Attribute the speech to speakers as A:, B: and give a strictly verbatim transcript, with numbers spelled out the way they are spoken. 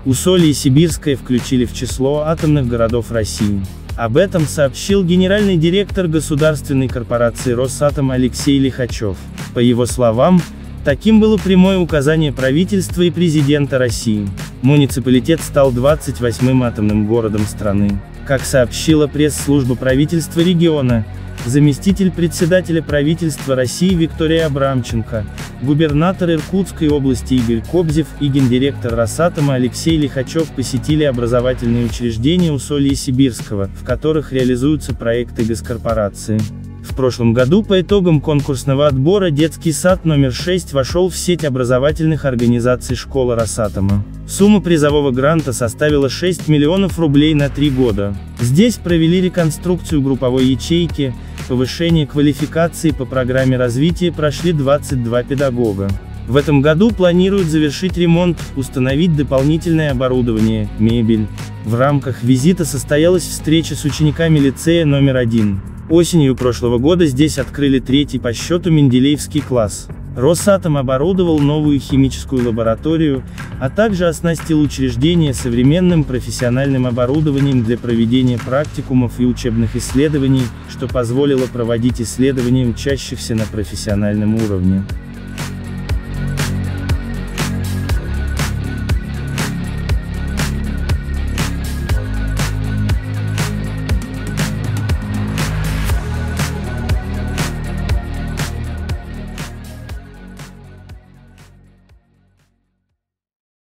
A: Усолье и Сибирское включили в число атомных городов России. Об этом сообщил генеральный директор государственной корпорации «Росатом» Алексей Лихачев. По его словам, таким было прямое указание правительства и президента России. Муниципалитет стал двадцать восьмым атомным городом страны. Как сообщила пресс-служба правительства региона, заместитель председателя правительства России Виктория Абрамченко, губернатор Иркутской области Игорь Кобзев и гендиректор Росатома Алексей Лихачев посетили образовательные учреждения Усолья и Сибирского, в которых реализуются проекты госкорпорации. В прошлом году по итогам конкурсного отбора детский сад номер шесть вошел в сеть образовательных организаций школы Росатома. Сумма призового гранта составила шесть миллионов рублей на три года. Здесь провели реконструкцию групповой ячейки, повышение квалификации по программе развития прошли двадцать два педагога. В этом году планируют завершить ремонт, установить дополнительное оборудование, мебель. В рамках визита состоялась встреча с учениками лицея номер один. Осенью прошлого года здесь открыли третий по счету Менделеевский класс. Росатом оборудовал новую химическую лабораторию, а также оснастил учреждение современным профессиональным оборудованием для проведения практикумов и учебных исследований, что позволило проводить исследования учащихся на профессиональном уровне.